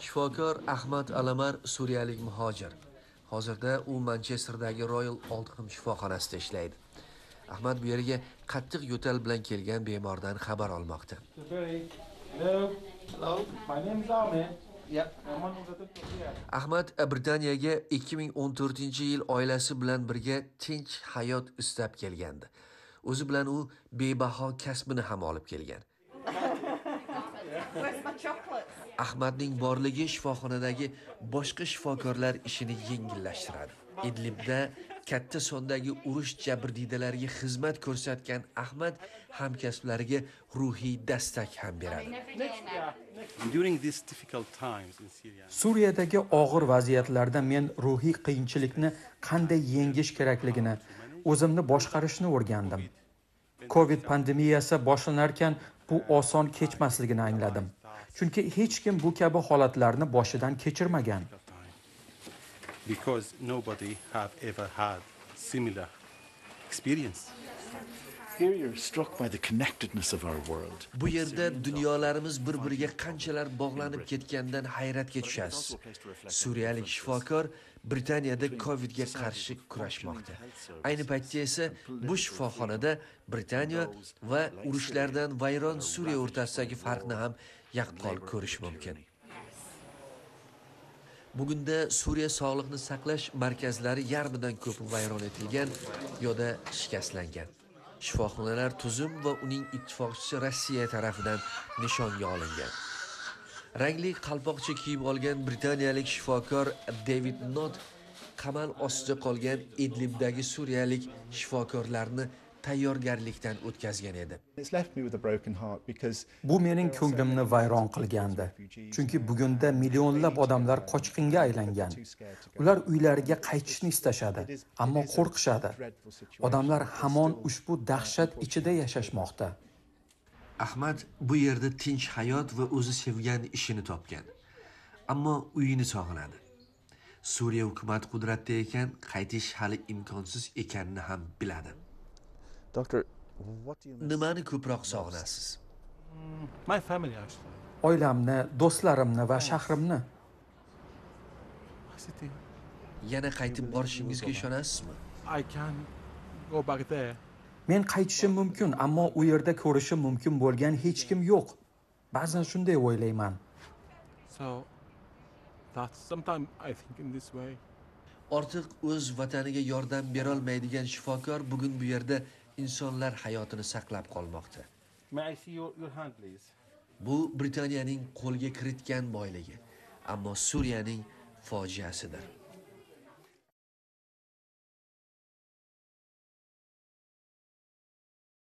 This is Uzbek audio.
Shifokor Ahmad Alamar suriyalik muhojir. Hozirda u Manchesterdagi Royal Oldham shifoxonasida ishlaydi. Ahmad bu yerga qattiq yo'tal bilan kelgan bemordan xabar olmoqda. Ahmad Britaniyaga 2014-yil oilasi bilan birga tinch hayot istab kelgandi. O'zi bilan u bebaho kasbini ham olib kelgan. Ahmadning borligi shifoxonadagi boshqa shifokorlar ishini yengillashtiradi. Idlibda katta sondagi urush jabrdiydalarga xizmat ko'rsatgan Ahmad hamkasblariga ruhiy dastak ham beradi. Suriyadagi og'ir vaziyatlarda men ruhiy qiyinchilikni qanday yengish kerakligini, o'zimni boshqarishni o'rgandim. Covid pandemiyasi boshlanarkan bu oson kechmasligini angladim. Chunki hech kim bu kabi holatlarni boshidan kechirmagan. Because nobody have ever had similar experience. Here you're struck by the connectedness of our world. Bu yerda dunyolarimiz bir-biriga qanchalar bog'lanib ketgandan hayratga tushasiz. Suriyalik shifokor Britaniyada Covidga qarshi kurashmoqda. Ayni paytda esa bu shifoxonada Britaniya va urushlardan vayron Suriya o'rtasidagi farqni ham yaqqol ko'rish mumkin. Bugunda Suriya sog'liqni saqlash markazlari yarmidan ko'pi vayron etilgan yoda shikastlangan. Shifoxonalar tuzum va uning ittifoqchisi Rossiya tarafidan nishonga olingan. Rangli qalpoqcha kiyib olgan britaniyalik shifokor David Nott qamal ostida qolgan Idlibdagi suriyalik shifokorlarni tayyorgarlikdan o'tkazgan edi. Bu mening ko'nglimni vayron qilgandi. Chunki bugunda millionlab odamlar qochqinga aylangan. Ular uylariga qaytishni istashadi, ammo qo'rqishadi. Odamlar hamon ushbu dahshat ichida yashashmoqda. Ahmad bu yerda tinch hayot va o'zi sevgan ishini topgan. Ammo uyini sog'inadi. Suriya hukumat qudratda ekan, qaytish hali imkonsiz ekanini ham biladi. Doctor, what do you miss? Nimani ko'proq sog'inasiz? My family actually. Oilamni, do'stlarimni va shahrimni. My city. Yana qaytib borishingizga ishonasizmi? I can go back there. Men qaytishim mumkin, ammo u yerda ko'rishim mumkin bo'lgan hech kim yo'q. Ba'zan shunday o'ylayman. So that's sometimes I think in this way. Ortiq o'z vataniga yordam bera olmaydigan shifokor bugun bu yerda insonlar hayotini saqlab qolmoqda. May I see your hand please? Bu Britaniyaning qo'lga kiritgan boyligi, ammo Suriyaning fojiasidir.